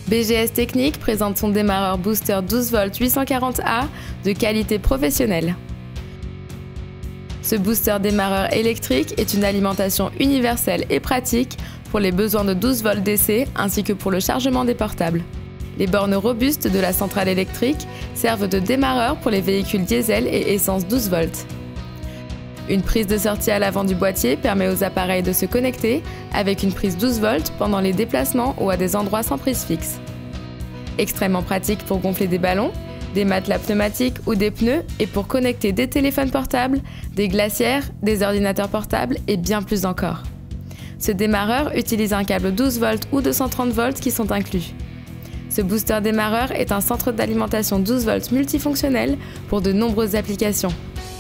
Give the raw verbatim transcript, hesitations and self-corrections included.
B G S Technique présente son démarreur booster douze volts huit cent quarante A de qualité professionnelle. Ce booster démarreur électrique est une alimentation universelle et pratique pour les besoins de douze volts D C ainsi que pour le chargement des portables. Les bornes robustes de la centrale électrique servent de démarreur pour les véhicules diesel et essence douze volts. Une prise de sortie à l'avant du boîtier permet aux appareils de se connecter avec une prise douze volts pendant les déplacements ou à des endroits sans prise fixe. Extrêmement pratique pour gonfler des ballons, des matelas pneumatiques ou des pneus et pour connecter des téléphones portables, des glacières, des ordinateurs portables et bien plus encore. Ce démarreur utilise un câble douze volts ou deux cent trente volts qui sont inclus. Ce booster démarreur est un centre d'alimentation douze volts multifonctionnel pour de nombreuses applications.